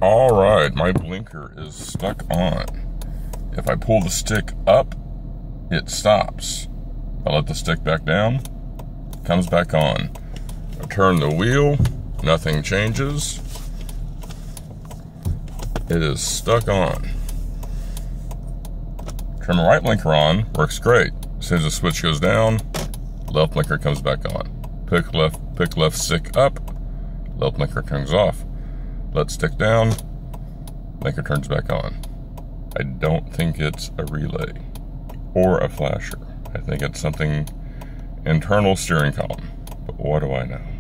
All right, my blinker is stuck on. If I pull the stick up, it stops. I let the stick back down, it comes back on. I turn the wheel, nothing changes. It is stuck on. Turn the right blinker on, works great. As soon as the switch goes down, left blinker comes back on. Pick left stick up, left blinker turns off. Let stick down, blinker turns back on. I don't think it's a relay or a flasher. I think it's something internal steering column, but what do I know?